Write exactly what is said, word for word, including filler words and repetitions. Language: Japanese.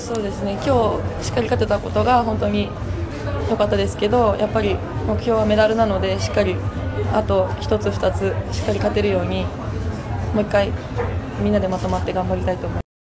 そうですね、今日しっかり勝てたことが本当に良かったですけど、やっぱり目標はメダルなので、しっかりあとひとつふたつしっかり勝てるようにもういっかいみんなでまとまって頑張りたいと思います。